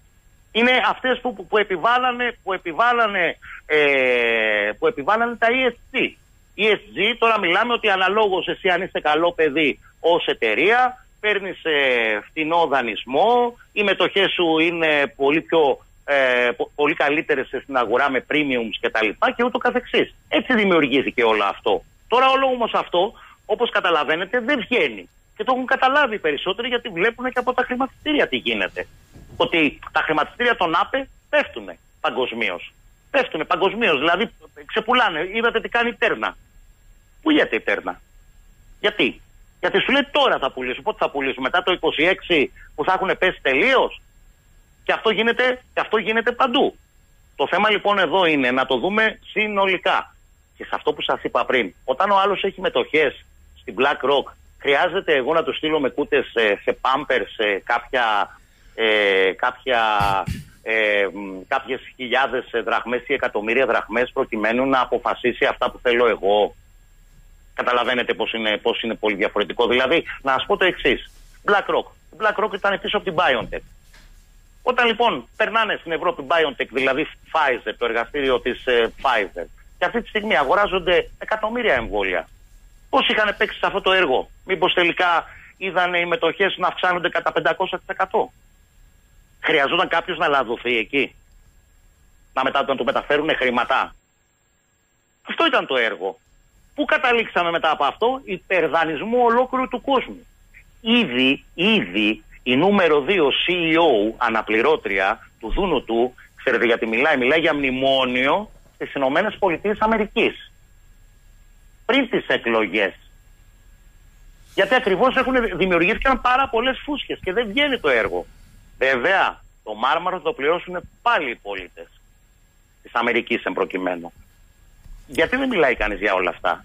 Είναι αυτές που, που, που επιβάλλανε, που επιβάλλανε, ε, που επιβάλλανε τα ι ες τζι. ι ες τζι τώρα μιλάμε ότι αναλόγως εσύ αν είσαι καλό παιδί ως εταιρεία, παίρνεις ε, φτηνό δανεισμό, οι μετοχές σου είναι πολύ, πιο, ε, πο, πολύ καλύτερες στην αγορά με premiums και τα λοιπά και ούτω καθεξής. Έτσι δημιουργήθηκε όλο αυτό. Τώρα όλο όμως αυτό, όπως καταλαβαίνετε, δεν βγαίνει. Και το έχουν καταλάβει οι περισσότεροι γιατί βλέπουν και από τα χρηματιστήρια τι γίνεται. Ότι τα χρηματιστήρια των ΑΠΕ πέφτουνε παγκοσμίως. Πέφτουνε παγκοσμίως, δηλαδή ξεπουλάνε. Είδατε τι κάνει η Τέρνα. Πού γίνεται η Τέρνα? Γιατί? Γιατί σου λέει τώρα θα πουλήσουν. Πότε θα πουλήσουν? Μετά το είκοσι έξι που θα έχουν πέσει τελείως? Και αυτό γίνεται, και αυτό γίνεται παντού. Το θέμα λοιπόν εδώ είναι να το δούμε συνολικά. Και σε αυτό που σας είπα πριν, όταν ο άλλος έχει μετοχές στην BlackRock, χρειάζεται εγώ να του στείλω με κούτες σε, σε Pampers, σε κάποια, ε, κάποια, ε, κάποιες χιλιάδες δραχμές ή εκατομμύρια δραχμές προκειμένου να αποφασίσει αυτά που θέλω εγώ? Καταλαβαίνετε πώς είναι, πώς είναι πολύ διαφορετικό. Δηλαδή, να σας πω το εξής. BlackRock. Η BlackRock ήταν πίσω από την BioNTech. Όταν λοιπόν περνάνε στην Ευρώπη BioNTech, δηλαδή Pfizer, το εργαστήριο της ε, Pfizer, και αυτή τη στιγμή αγοράζονται εκατομμύρια εμβόλια. Πώς είχαν παίξει σε αυτό το έργο? Μήπως τελικά είδαν οι μετοχές να αυξάνονται κατά πεντακόσια τοις εκατό? Χρειαζόταν κάποιος να λαδωθεί εκεί? Να, μετά, να του μεταφέρουν χρήματα? Αυτό ήταν το έργο. Πού καταλήξαμε μετά από αυτό? Υπερδανισμό ολόκληρου του κόσμου. Ήδη, ήδη η νούμερο δύο σι ι ο αναπληρώτρια του Δούνου του, ξέρετε γιατί μιλάει? Μιλάει για μνημόνιο στις Ηνωμένες Πολιτείες Αμερικής. Πριν τις εκλογές. Γιατί ακριβώς έχουν δημιουργήθηκαν πάρα πολλές φούσκες και δεν βγαίνει το έργο. Βέβαια, το Μάρμαρο θα το πληρώσουν πάλι οι πολίτες της Αμερικής εν προκειμένου. Γιατί δεν μιλάει κανείς για όλα αυτά?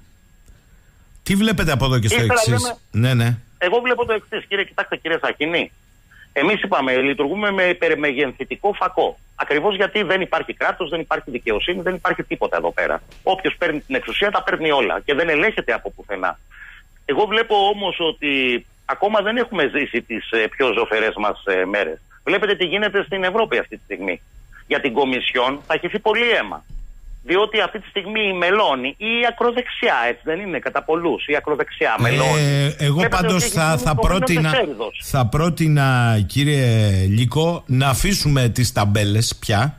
Τι βλέπετε από εδώ και στο εξής? Λέμε... Ναι, ναι. Εγώ βλέπω το εξής, κύριε, κοιτάξτε κύριε Σαχίνη. Εμείς είπαμε, λειτουργούμε με υπερμεγενθητικό φακό. Ακριβώς γιατί δεν υπάρχει κράτος, δεν υπάρχει δικαιοσύνη, δεν υπάρχει τίποτα εδώ πέρα. Όποιος παίρνει την εξουσία τα παίρνει όλα και δεν ελέγχεται από πουθενά. Εγώ βλέπω όμως ότι ακόμα δεν έχουμε ζήσει τις ε, πιο ζωφερές μας ε, μέρες. Βλέπετε τι γίνεται στην Ευρώπη αυτή τη στιγμή. Για την Κομισιόν θα χυθεί πολύ αίμα. Διότι αυτή τη στιγμή η Μελώνη ή η ακροδεξιά, έτσι δεν είναι, κατά πολλούς, η ακροδεξιά Μελώνη. Ε, εγώ πάντως θα, θα, πρότεινα, θα πρότεινα, κύριε Λύκο, να αφήσουμε τις ταμπέλες πια,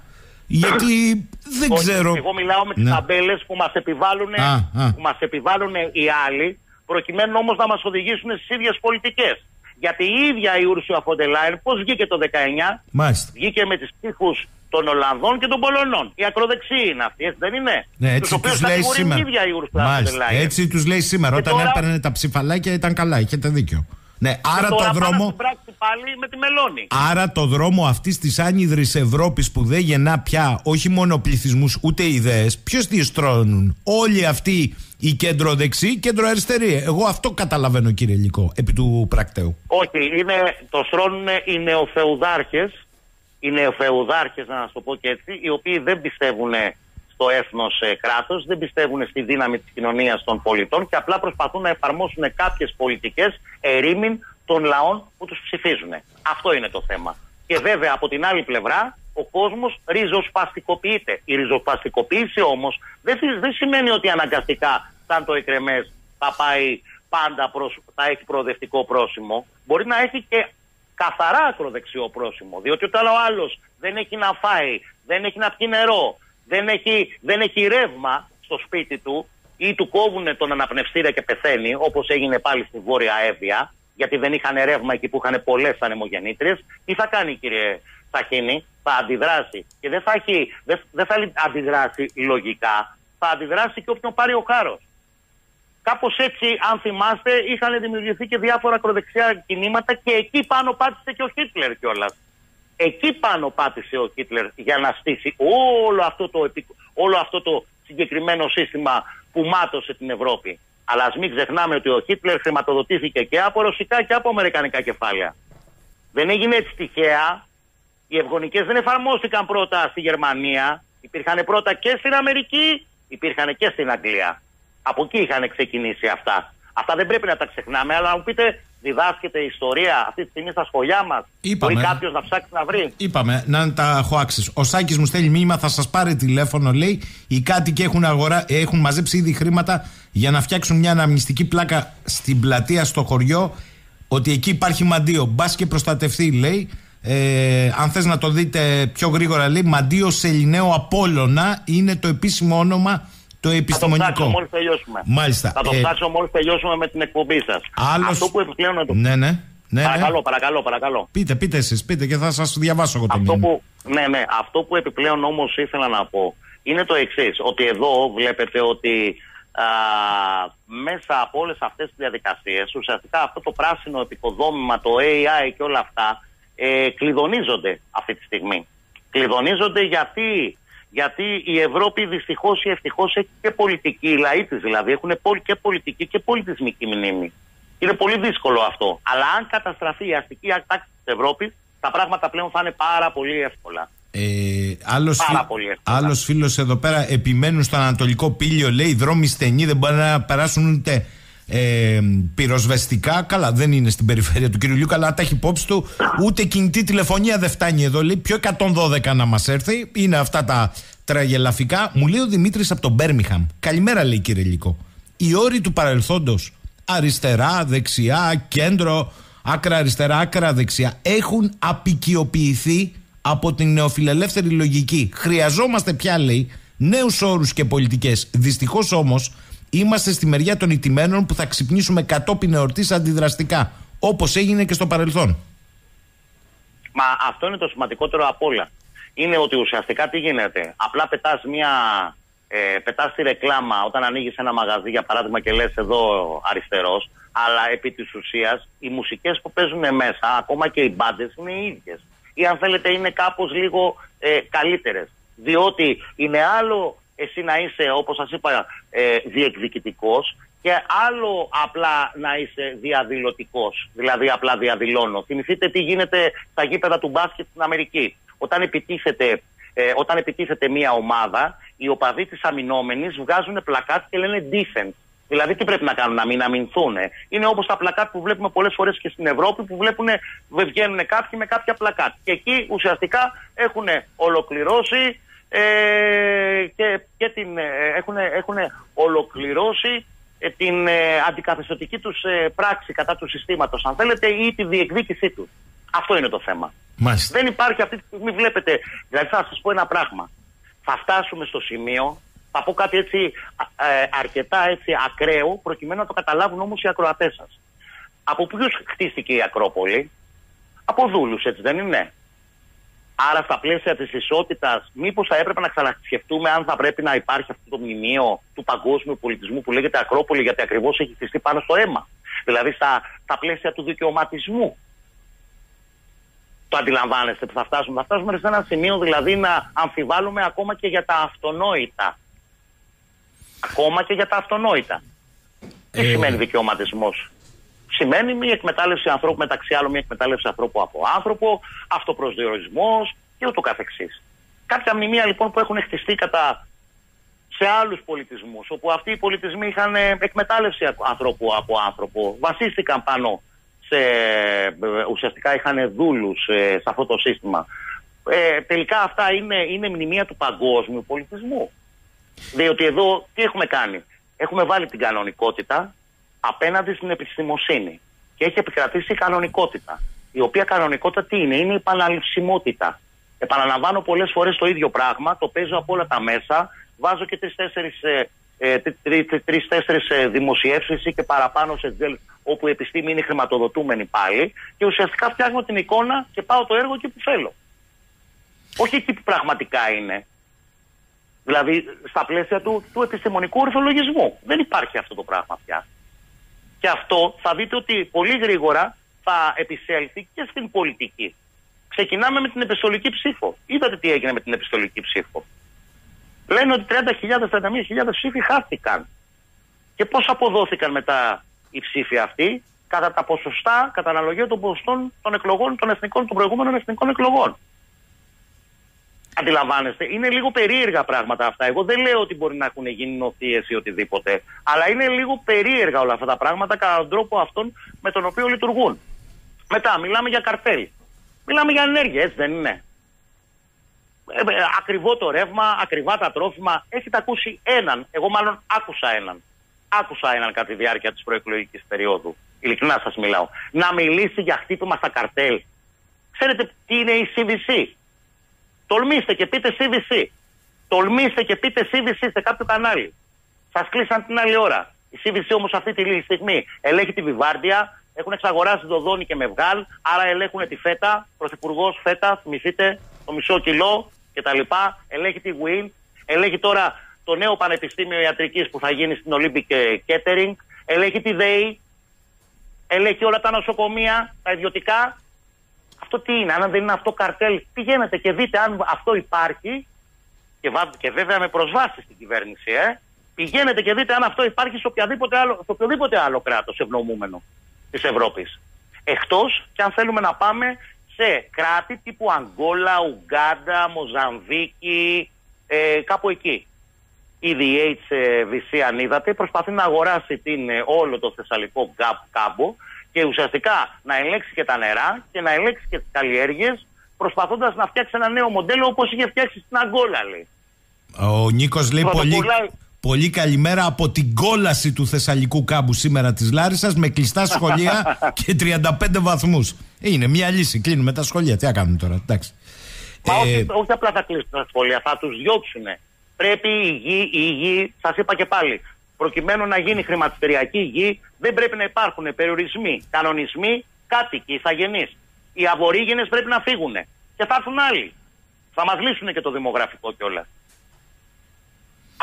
γιατί δεν Όχι, ξέρω... Εγώ μιλάω με τις ναι. ταμπέλες που μας επιβάλλουν, α, α. που μας επιβάλλουν οι άλλοι, προκειμένου όμως να μας οδηγήσουν στις ίδιες πολιτικές. Γιατί η ίδια η Ούρσουλα φον ντερ Λάιεν πώς βγήκε το δεκαεννιά? Μάλιστα. Βγήκε με τις ψήφους των Ολλανδών και των Πολωνών. Η ακροδεξή είναι αυτή, έτσι δεν είναι? Ναι, έτσι τους, τους λέει σήμερα. Η ίδια η Ούρσουλα φον ντερ Λάιεν. Έτσι τους λέει σήμερα. Και όταν τώρα... έπαιρνε τα ψηφαλάκια ήταν καλά, έχετε δίκιο. Ναι, άρα το δρόμο. Πάλι με τη Μελώνη. Άρα το δρόμο αυτής της άνυδρης Ευρώπης που δεν γεννά πια όχι μόνο πληθυσμούς ούτε ιδέες, ποιος τη στρώνουν? Όλοι αυτοί οι κεντροδεξιοί, κεντροαριστεροί. Εγώ αυτό καταλαβαίνω, κύριε Λύκο, επί του πρακτέου. Όχι, είναι, το στρώνουν οι νεοφεουδάρχες, οι νεοφεουδάρχες, να σας το πω και έτσι, οι οποίοι δεν πιστεύουν στο έθνος ε, κράτος, δεν πιστεύουν στη δύναμη της κοινωνίας των πολιτών και απλά προσπαθούν να εφαρμόσουν κάποιες πολιτικές ερήμην των λαών που τους ψηφίζουν. Αυτό είναι το θέμα. Και βέβαια από την άλλη πλευρά ο κόσμος ριζοσπαστικοποιείται. Η ριζοσπαστικοποίηση όμως δεν, δεν σημαίνει ότι αναγκαστικά σαν το εκρεμές θα πάει πάντα προς, θα έχει προοδευτικό πρόσημο. Μπορεί να έχει και καθαρά ακροδεξιό πρόσημο. Διότι όταν ο άλλος δεν έχει να φάει, δεν έχει να πιει νερό, δεν έχει, δεν έχει ρεύμα στο σπίτι του ή του κόβουνε τον αναπνευστήρα και πεθαίνει, όπως έγινε πάλι στη Βόρεια Εύβοια, γιατί δεν είχαν ρεύμα εκεί που είχαν πολλές ανεμογεννήτριες, τι θα κάνει, κύριε Σαχίνη? Θα αντιδράσει. Και δεν θα, έχει, δεν, δεν θα αντιδράσει λογικά, θα αντιδράσει και όποιον πάρει ο χάρος. Κάπως έτσι, αν θυμάστε, είχαν δημιουργηθεί και διάφορα ακροδεξιά κινήματα και εκεί πάνω πάτησε και ο Χίτλερ κιόλας. Εκεί πάνω πάτησε ο Χίτλερ για να στήσει όλο αυτό το, όλο αυτό το συγκεκριμένο σύστημα που μάτωσε την Ευρώπη. Αλλά ας μην ξεχνάμε ότι ο Χίτλερ χρηματοδοτήθηκε και από ρωσικά και από αμερικανικά κεφάλαια. Δεν έγινε έτσι τυχαία. Οι ευγονικές δεν εφαρμόστηκαν πρώτα στη Γερμανία. Υπήρχαν πρώτα και στην Αμερική, υπήρχαν και στην Αγγλία. Από εκεί είχαν ξεκινήσει αυτά. Αυτά δεν πρέπει να τα ξεχνάμε, αλλά να μου πείτε, διδάσκεται η ιστορία αυτή τη στιγμή στα σχολιά μας? Μπορεί κάποιος να ψάξει να βρει? Είπαμε, να τα έχω άξεις. Ο Σάκης μου στέλνει μήνυμα, θα σας πάρει τηλέφωνο, λέει. Οι κάτοικοι έχουν, αγορά, έχουν μαζέψει ήδη χρήματα για να φτιάξουν μια αναμνηστική πλάκα στην πλατεία στο χωριό. Ότι εκεί υπάρχει μαντίο. Μπας και προστατευτεί, λέει. Ε, αν θες να το δείτε πιο γρήγορα, λέει, μαντίο Σελιναίο Απόλλωνα είναι το επίσημο όνομα. Το επιστημονικό. Θα το ψάξω μόλις τελειώσουμε. Μάλιστα. Θα το ε... ψάξω μόλις τελειώσουμε με την εκπομπή σας. Άλλος... Αυτό που επιπλέον να το... Ναι, ναι. Ναι, παρακαλώ, ναι. παρακαλώ, παρακαλώ. Πείτε, πείτε εσείς, πείτε και θα σας διαβάσω εγώ το αυτό μήνυμα. Που, ναι, ναι. Αυτό που επιπλέον όμως ήθελα να πω είναι το εξής. Ότι εδώ βλέπετε ότι α, μέσα από όλες αυτές τις διαδικασίες ουσιαστικά αυτό το πράσινο επικοδόμημα, το έι άι και όλα αυτά ε, κλειδονίζονται αυτή τη στιγμή. Κλειδονίζονται γιατί... Γιατί η Ευρώπη δυστυχώς ή ευτυχώς έχει και πολιτική, οι λαοί της δηλαδή έχουν και πολιτική και πολιτισμική μνήμη. Είναι πολύ δύσκολο αυτό. Αλλά αν καταστραφεί η αστική τάξη της Ευρώπης, τα πράγματα πλέον θα είναι πάρα πολύ εύκολα. Ε, άλλος, πάρα φι... πολύ εύκολα. Άλλος φίλος εδώ πέρα επιμένουν στον Ανατολικό Πήλιο, λέει, οι δρόμοι στενοί, δεν μπορεί να περάσουν ούτε ε, πυροσβεστικά. Καλά, δεν είναι στην περιφέρεια του κ. Λιούκα, αλλά τα έχει υπόψη του. Ούτε κινητή τηλεφωνία δεν φτάνει εδώ, λέει. Πιο εκατόν δώδεκα να μας έρθει. Είναι αυτά τα τραγελαφικά. Μου λέει ο Δημήτρης από τον Μπέρμιχαμ. Καλημέρα, λέει, κύριε Λύκο. Οι όροι του παρελθόντος, αριστερά, δεξιά, κέντρο, άκρα αριστερά, άκρα δεξιά, έχουν απικιοποιηθεί από την νεοφιλελεύθερη λογική. Χρειαζόμαστε πια, λέει, νέους όρους και πολιτικές. Δυστυχώς όμως είμαστε στη μεριά των ηττημένων που θα ξυπνήσουμε κατόπιν εορτής αντιδραστικά, όπως έγινε και στο παρελθόν. Μα αυτό είναι το σημαντικότερο απ' όλα. Είναι ότι ουσιαστικά τι γίνεται? Απλά πετάς μια ε, πετάς τη ρεκλάμα όταν ανοίγεις ένα μαγαζί, για παράδειγμα, και λες εδώ αριστερός, αλλά επί της ουσίας οι μουσικές που παίζουν μέσα, ακόμα και οι μπάντες, είναι οι ίδιες. Ή αν θέλετε είναι κάπως λίγο ε, καλύτερες. Διότι είναι άλλο εσύ να είσαι, όπως σας είπα, ε, διεκδικητικός και άλλο απλά να είσαι διαδηλωτικός. Δηλαδή απλά διαδηλώνω. Θυμηθείτε τι γίνεται στα γήπεδα του μπάσκετ στην Αμερική. Όταν επιτίθεται, ε, όταν επιτίθεται μια ομάδα, οι οπαδοί της αμυνόμενης βγάζουν πλακάτ και λένε defense. Δηλαδή τι πρέπει να κάνουν, να μην αμυνθούν. Είναι όπως τα πλακάτ που βλέπουμε πολλές φορές και στην Ευρώπη, που βλέπουν, βγαίνουν κάποιοι με κάποια πλακάτ. Και εκεί ουσιαστικά έχουν ολοκληρώσει ε, και, και την, ε, έχουν, έχουν ολοκληρώσει ε, την ε, αντικαθεστωτική τους ε, πράξη κατά του συστήματος, αν θέλετε, ή τη διεκδίκησή του. Αυτό είναι το θέμα. Μάλιστα. Δεν υπάρχει αυτή τη στιγμή, βλέπετε, δηλαδή θα σας πω ένα πράγμα. Θα φτάσουμε στο σημείο, θα πω κάτι έτσι ε, αρκετά έτσι ακραίο, προκειμένου να το καταλάβουν όμως οι ακροατές σας. Από ποιους χτίστηκε η Ακρόπολη? Από δούλους, έτσι δεν είναι? Άρα στα πλαίσια της ισότητας, μήπως θα έπρεπε να ξανασκεφτούμε αν θα πρέπει να υπάρχει αυτό το μνημείο του παγκόσμιου πολιτισμού που λέγεται Ακρόπολη, γιατί ακριβώς έχει χτιστεί πάνω στο αίμα. Δηλαδή στα, στα πλαίσια του δικαιωματισμού. Το αντιλαμβάνεστε που θα φτάσουμε? Θα φτάσουμε σε ένα σημείο δηλαδή να αμφιβάλλουμε ακόμα και για τα αυτονόητα. Ακόμα και για τα αυτονόητα. Τι ε... σημαίνει δικαιωματισμός? Σημαίνει μια εκμετάλλευση ανθρώπου, μεταξύ άλλων μια εκμετάλλευση ανθρώπου από άνθρωπο, αυτοπροσδιορισμός και ούτω καθεξής. Κάποια μνημεία λοιπόν που έχουν χτιστεί κατά σε άλλους πολιτισμούς, όπου αυτοί οι πολιτισμοί είχαν εκμετάλλευση ανθρώπου από άνθρωπο, βασίστηκαν πάνω σε, ουσιαστικά είχαν δούλους σε αυτό το σύστημα. Ε, τελικά αυτά είναι, είναι μνημεία του παγκόσμιου πολιτισμού. Διότι εδώ τι έχουμε κάνει? Έχουμε βάλει την κανονικότητα απέναντι στην επιστημοσύνη και έχει επικρατήσει η κανονικότητα, η οποία κανονικότητα τι είναι? Είναι η επαναληψιμότητα. Επαναλαμβάνω πολλές φορές το ίδιο πράγμα, το παίζω από όλα τα μέσα, βάζω και τρεις-τέσσερις ε, τρεις, τέσσερις ε, δημοσιεύσεις και παραπάνω σε τζελ, όπου η επιστήμη είναι χρηματοδοτούμενη πάλι, και ουσιαστικά φτιάχνω την εικόνα και πάω το έργο εκεί που θέλω. Όχι εκεί που πραγματικά είναι. Δηλαδή στα πλαίσια του, του επιστημονικού ορθολογισμού. Δεν υπάρχει αυτό το πράγμα πια. Και αυτό θα δείτε ότι πολύ γρήγορα θα επισέλθει και στην πολιτική. Ξεκινάμε με την επιστολική ψήφο. Είδατε τι έγινε με την επιστολική ψήφο? Λένε ότι τριάντα χιλιάδες με τριάντα μία χιλιάδες ψήφοι χάθηκαν. Και πώς αποδόθηκαν μετά οι ψήφοι αυτοί? Κατά τα ποσοστά, κατά αναλογία των ποσοστών των εκλογών, των εθνικών, των προηγούμενων εθνικών εκλογών. Αντιλαμβάνεστε, είναι λίγο περίεργα πράγματα αυτά. Εγώ δεν λέω ότι μπορεί να έχουν γίνει νοθείες ή οτιδήποτε, αλλά είναι λίγο περίεργα όλα αυτά τα πράγματα κατά τον τρόπο αυτόν με τον οποίο λειτουργούν. Μετά, μιλάμε για καρτέλ. Μιλάμε για ενέργεια, έτσι δεν είναι? Ε, ε, ακριβό το ρεύμα, ακριβά τα τρόφιμα. Έχετε ακούσει έναν? Εγώ μάλλον άκουσα έναν. Άκουσα έναν κατά τη διάρκεια της προεκλογικής περίοδου. Ειλικρινά σας μιλάω. Να μιλήσει για χτύπημα στα καρτέλ. Ξέρετε τι είναι η σι βι σι? Τολμήστε και πείτε σι βι σι. Τολμήστε και πείτε σι βι σι σε κάποιο κανάλι. Σας κλείσαν την άλλη ώρα. Η σι βι σι όμως αυτή τη στιγμή ελέγχει τη Βιβάρντια, έχουν εξαγοράσει Δοδόνη και Μευγάλ, άρα ελέγχουν τη φέτα, πρωθυπουργός φέτα, θυμηθείτε, το μισό κιλό κτλ. Ελέγχει τη Wind, ελέγχει τώρα το νέο Πανεπιστήμιο Ιατρικής που θα γίνει στην Olympic Catering, ελέγχει τη ΔΕΗ, ελέγχει όλα τα νοσοκομεία, τα ιδιωτικά. Αυτό τι είναι? Αν δεν είναι αυτό καρτέλ, πηγαίνετε και δείτε αν αυτό υπάρχει, και, και βέβαια με προσβάσεις στην κυβέρνηση, ε, πηγαίνετε και δείτε αν αυτό υπάρχει σε οποιοδήποτε άλλο, σε οποιοδήποτε άλλο κράτος ευνομούμενο της Ευρώπης. Εκτός και αν θέλουμε να πάμε σε κράτη τύπου Αγγόλα, Ουγκάντα, Μοζαμβίκη, ε, κάπου εκεί. Η ντι έιτς βι σι, αν είδατε, προσπαθεί να αγοράσει την, όλο το θεσσαλικό κάμπο και ουσιαστικά να ελέγξει και τα νερά και να ελέγξει και τις καλλιέργειες, προσπαθώντας να φτιάξει ένα νέο μοντέλο όπως είχε φτιάξει στην Αγγόλα, λέει. Ο Νίκος λέει πολύ, πολύ καλημέρα από την κόλαση του θεσσαλικού κάμπου σήμερα της Λάρισσας, με κλειστά σχολεία και τριάντα πέντε βαθμούς. Είναι μια λύση, κλείνουμε τα σχολεία, τι θα κάνουμε τώρα, εντάξει. Μα ε... όχι, όχι απλά θα κλείσουν τα σχολεία, θα τους διώξουνε. Πρέπει η γη, η γη, σας είπα και πάλι, προκειμένου να γίνει χρηματιστηριακή γη, δεν πρέπει να υπάρχουν περιορισμοί, κανονισμοί, κάτοικοι, ηθαγενείς. Οι αβορίγενες πρέπει να φύγουν. Και θα έρθουν άλλοι. Θα μας λύσουν και το δημογραφικό κιόλας.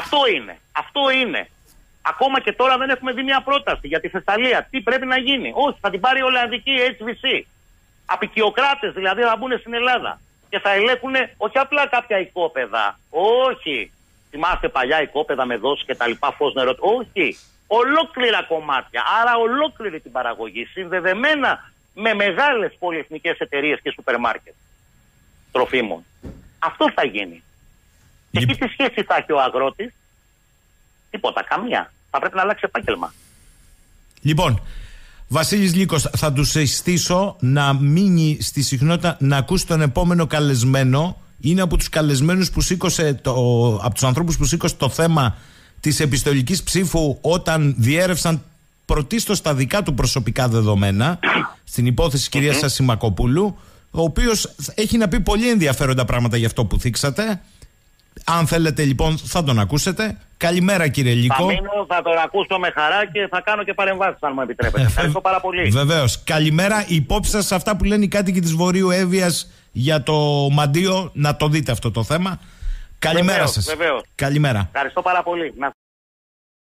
Αυτό είναι. Αυτό είναι. Ακόμα και τώρα δεν έχουμε δει μια πρόταση για τη Θεσσαλία. Τι πρέπει να γίνει. Όχι, θα την πάρει η Ολλανδική έιτς βι σι. Απικιοκράτες δηλαδή θα μπουν στην Ελλάδα. Και θα ελέγχουν όχι απλά κάποια οικόπεδα. Όχι. Θυμάστε παλιά οικόπεδα με δόσεις και τα λοιπά, φως, νερό. Όχι. Ολόκληρα κομμάτια. Άρα ολόκληρη την παραγωγή. Συνδεδεμένα με μεγάλες πολυεθνικές εταιρείες και σούπερ μάρκετ τροφίμων. Αυτό θα γίνει. Και εκεί τι σχέση θα έχει ο αγρότης? Τίποτα, καμία. Θα πρέπει να αλλάξει επάγγελμα. Λοιπόν, Βασίλης Λύκος, θα του συστήσω να μείνει στη συχνότητα να ακούσει τον επόμενο καλεσμένο. Είναι από τους καλεσμένους που σήκωσε το, από τους ανθρώπους που σήκωσε το θέμα της επιστολικής ψήφου όταν διέρευσαν πρωτίστως τα δικά του προσωπικά δεδομένα στην υπόθεση mm-hmm. κυρίας Σασημακοπούλου, ο οποίος έχει να πει πολύ ενδιαφέροντα πράγματα για αυτό που θίξατε. Αν θέλετε λοιπόν θα τον ακούσετε. Καλημέρα κύριε Λύκο. Θα μείνω, θα τον ακούσω με χαρά και θα κάνω και παρεμβάσεις αν μου επιτρέπετε. Ευχαριστώ πάρα πολύ. Βεβαίως. Καλημέρα. Υπόψη σας αυτά που λένε οι κάτοικοι της Βορείου Εύβοιας για το Μαντίο, να το δείτε αυτό το θέμα. Καλημέρα σας. Βεβαίως. Καλημέρα. Ευχαριστώ πάρα πολύ.